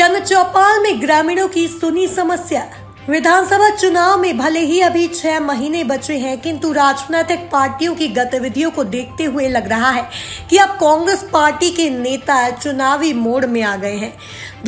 जन चौपाल में ग्रामीणों की सुनी समस्या। विधानसभा चुनाव में भले ही अभी 6 महीने बचे हैं, किंतु राजनीतिक पार्टियों की गतिविधियों को देखते हुए लग रहा है कि अब कांग्रेस पार्टी के नेता चुनावी मोड में आ गए हैं।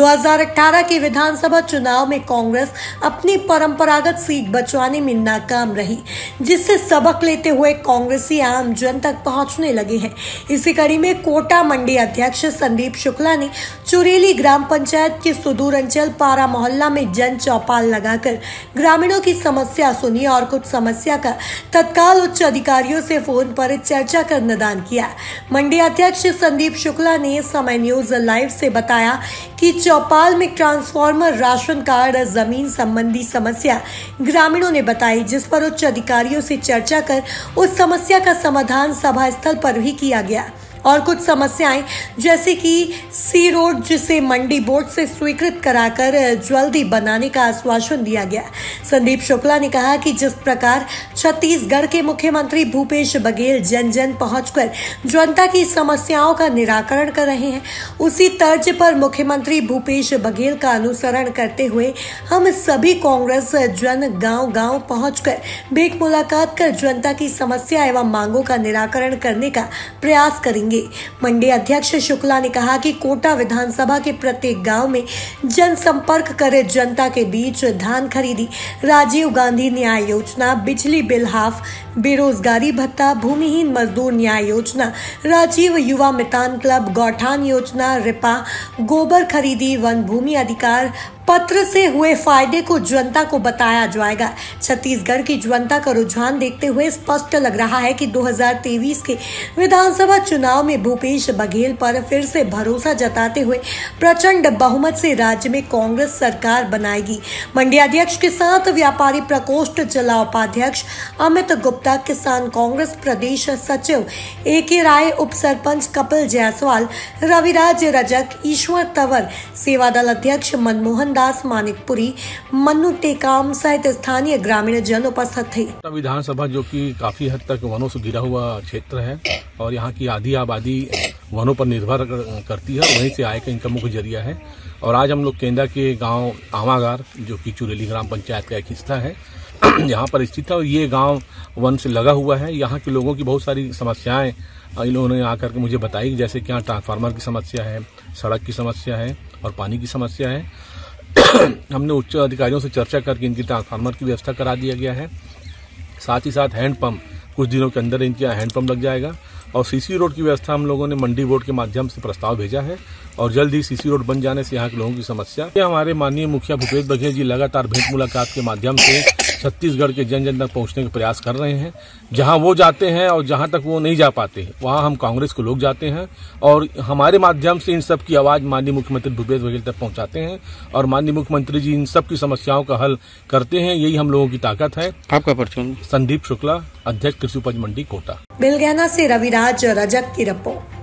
2018 के विधानसभा चुनाव में कांग्रेस अपनी परंपरागत सीट बचवाने में नाकाम रही, जिससे सबक लेते हुए कांग्रेसी आम जन तक पहुंचने लगे हैं। इसी कड़ी में कोटा मंडी अध्यक्ष संदीप शुक्ला ने चुरेली ग्राम पंचायत के सुदूर अंचल पारा मोहल्ला में जन चौपाल लगाकर ग्रामीणों की समस्या सुनी और कुछ समस्या का तत्काल उच्च अधिकारियों से फोन पर चर्चा कर निदान किया। मंडी अध्यक्ष संदीप शुक्ला ने समय न्यूज लाइव से बताया कि चौपाल में ट्रांसफार्मर, राशन कार्ड, जमीन संबंधी समस्या ग्रामीणों ने बताई, जिस पर उच्च अधिकारियों से चर्चा कर उस समस्या का समाधान सभा स्थल पर भी किया गया। और कुछ समस्याएं जैसे कि सी रोड, जिसे मंडी बोर्ड से स्वीकृत कराकर जल्दी बनाने का आश्वासन दिया गया। संदीप शुक्ला ने कहा कि जिस प्रकार छत्तीसगढ़ के मुख्यमंत्री भूपेश बघेल जन जन पहुंचकर जनता की समस्याओं का निराकरण कर रहे हैं, उसी तर्ज पर मुख्यमंत्री भूपेश बघेल का अनुसरण करते हुए हम सभी कांग्रेस जन गांव गांव पहुंचकर भेंट मुलाकात कर जनता की समस्या एवं मांगों का निराकरण करने का प्रयास करेंगे। मंडी अध्यक्ष शुक्ला ने कहा कि कोटा विधानसभा के प्रत्येक गांव में जनसंपर्क करे जनता के बीच धान खरीदी, राजीव गांधी न्याय योजना, बिजली बिल हाफ, बेरोजगारी भत्ता, भूमिहीन मजदूर न्याय योजना, राजीव युवा मितान क्लब, गौठान योजना, रिपा, गोबर खरीदी, वन भूमि अधिकार पत्र से हुए फायदे को जनता को बताया जाएगा। छत्तीसगढ़ की जनता का रुझान देखते हुए स्पष्ट लग रहा है कि 2023 के विधानसभा चुनाव में भूपेश बघेल पर फिर से भरोसा जताते हुए प्रचंड बहुमत से राज्य में कांग्रेस सरकार बनाएगी। मंडी अध्यक्ष के साथ व्यापारी प्रकोष्ठ जिला उपाध्यक्ष अमित गुप्ता, किसान कांग्रेस प्रदेश सचिव AK राय, उप सरपंच कपिल जायसवाल, रविराज रजक, ईश्वर तंवर, सेवा दल अध्यक्ष मनमोहन दास मानिकपुरी, मन्नू टेकाम सहित स्थानीय ग्रामीण जन उपस्थित थे। विधानसभा जो कि काफी हद तक वनों से घिरा हुआ क्षेत्र है और यहाँ की आधी आबादी वनों पर निर्भर करती है, वहीं से आय का इनका मुख्य जरिया है। और आज हम लोग केंद्र के गांव आवागार, जो कि चुरेली ग्राम पंचायत का एक हिस्सा है, यहाँ पर स्थित है और ये गांव वन से लगा हुआ है। यहाँ के लोगों की बहुत सारी समस्याएं इन लोगों ने आकर के मुझे बताई, जैसे कि यहाँ ट्रांसफार्मर की समस्या है, सड़क की समस्या है और पानी की समस्या है। हमने उच्च अधिकारियों से चर्चा करके इनकी ट्रांसफार्मर की व्यवस्था करा दिया गया है। साथ ही साथ हैंडपंप, कुछ दिनों के अंदर इनके हैंडपंप लग जाएगा। और सीसी रोड की व्यवस्था हम लोगों ने मंडी बोर्ड के माध्यम से प्रस्ताव भेजा है और जल्द ही सीसी रोड बन जाने से यहाँ के लोगों की समस्या, हमारे माननीय मुखिया भूपेश बघेल जी लगातार भेंट मुलाकात के माध्यम से छत्तीसगढ़ के जन जन तक पहुंचने का प्रयास कर रहे हैं। जहां वो जाते हैं और जहां तक वो नहीं जा पाते, वहां हम कांग्रेस के लोग जाते हैं और हमारे माध्यम से इन सब की आवाज माननीय मुख्यमंत्री भूपेश बघेल तक पहुंचाते हैं और माननीय मुख्यमंत्री जी इन सब की समस्याओं का हल करते हैं। यही हम लोगों की ताकत है। आपका परिचय? संदीप शुक्ला, अध्यक्ष कृषि उपज मंडी कोटा। बिलगैना से रविराज रजक की रिपोर्ट।